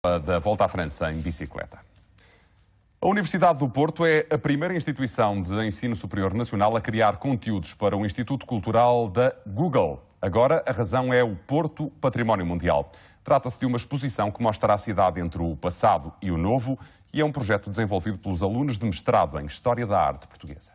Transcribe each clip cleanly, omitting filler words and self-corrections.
da Volta à França em bicicleta. A Universidade do Porto é a primeira instituição de ensino superior nacional a criar conteúdos para o Instituto Cultural da Google. Agora, a razão é o Porto Património Mundial. Trata-se de uma exposição que mostra a cidade entre o passado e o novo e é um projeto desenvolvido pelos alunos de mestrado em História da Arte Portuguesa.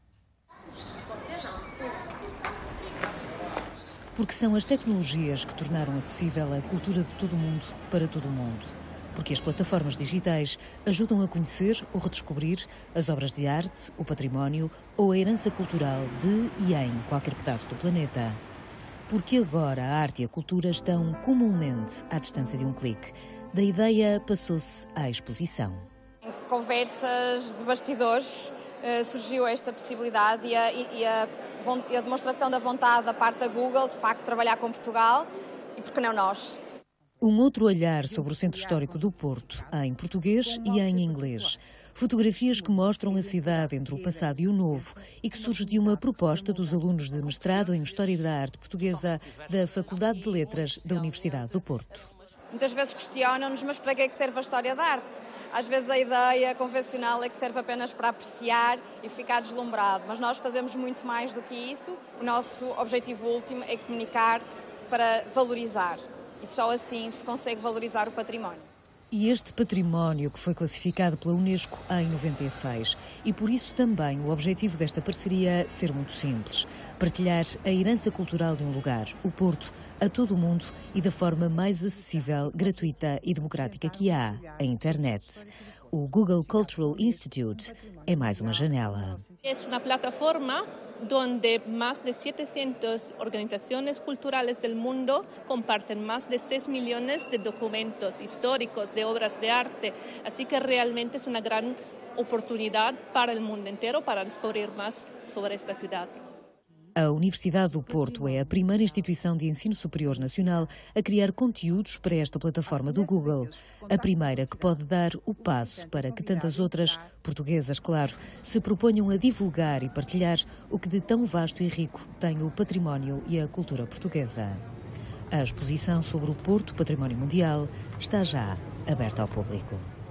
Porque são as tecnologias que tornaram acessível a cultura de todo o mundo para todo o mundo. Porque as plataformas digitais ajudam a conhecer ou redescobrir as obras de arte, o património ou a herança cultural de e em qualquer pedaço do planeta. Porque agora a arte e a cultura estão comumente à distância de um clique. Da ideia passou-se à exposição. Em conversas de bastidores surgiu esta possibilidade e a demonstração da vontade da parte da Google, de facto, trabalhar com Portugal e, por que não, nós. Um outro olhar sobre o Centro Histórico do Porto, em português e em inglês. Fotografias que mostram a cidade entre o passado e o novo e que surge de uma proposta dos alunos de mestrado em História da Arte Portuguesa da Faculdade de Letras da Universidade do Porto. Muitas vezes questionam-nos, mas para que é que serve a História da Arte? Às vezes a ideia convencional é que serve apenas para apreciar e ficar deslumbrado, mas nós fazemos muito mais do que isso. O nosso objetivo último é comunicar para valorizar. E só assim se consegue valorizar o património. E este património que foi classificado pela Unesco em 96. E por isso também o objetivo desta parceria ser muito simples. Partilhar a herança cultural de um lugar, o Porto, a todo o mundo e da forma mais acessível, gratuita e democrática que há, a internet. O Google Cultural Institute é mais uma janela. É uma plataforma donde más de 700 organizaciones culturales del mundo comparten más de 6 millones de documentos históricos, de obras de arte. Así que realmente es una gran oportunidad para el mundo entero para descubrir más sobre esta ciudad. A Universidade do Porto é a primeira instituição de ensino superior nacional a criar conteúdos para esta plataforma do Google. A primeira que pode dar o passo para que tantas outras, portuguesas, claro, se proponham a divulgar e partilhar o que de tão vasto e rico tem o património e a cultura portuguesa. A exposição sobre o Porto Património Mundial está já aberta ao público.